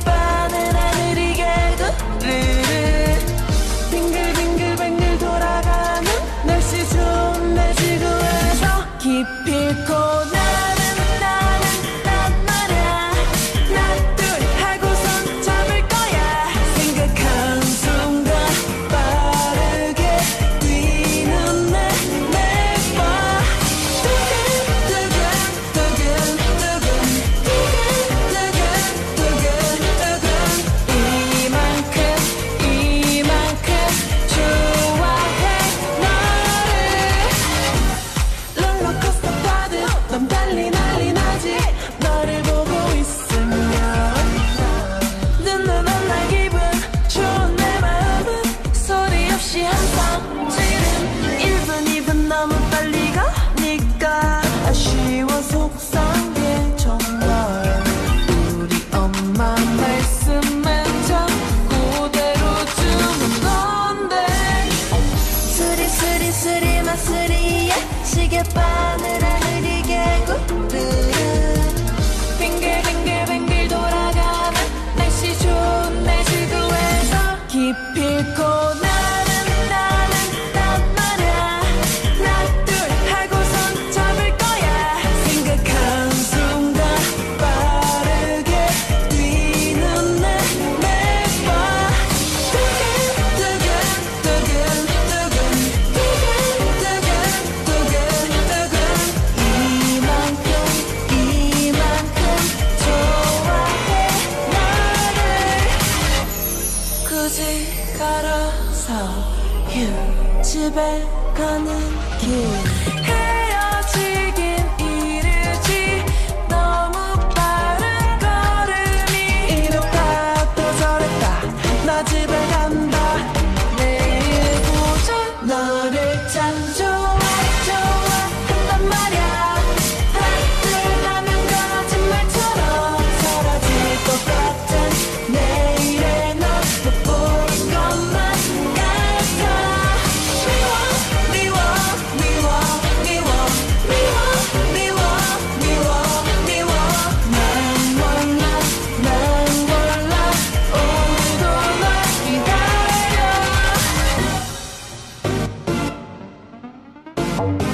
빠른 하늘이 개구르르 빙글빙글빙글 돌아가는 날씨 좋은 내 지구에서 기필코 나는 말야 하나 둘 하고선 잡을 거야 생각한 순간 빠르게 뛰는 내 매번 이만큼 좋아해 너를 롤러코스터 타듯 넌 달리 난리 나지 너를 보고 있으면 듣는 날 기분 좋은 내 마음은 소리 없이 항상 지금 1분 2분 너무 빨리 가니까 아쉬워 속상해 정말 우리 엄마 말씀엔 자꾸 대로주는 건데 스리 마스리야 시계바늘 하늘이 개구르르 빙글빙글 돌아가는 날씨 좋은 내 지구에서 기필코 나는 말야 하나 둘 하고선 잡을 거야 생각한 순간 빠르게 뛰는 내 매번 이만큼 좋아해 너를 굳이 걸어서 집에 가는 길 헤어지긴 이르지 너무 빠른 걸음이 이렇다 또 저랬다 나 집에 간다 내일 보자 너를 참 좋아한단 말야 하나 둘 하면 거짓말처럼 사라질 것 같은 내일의 너 못 보는 것만 오늘도 널 기다려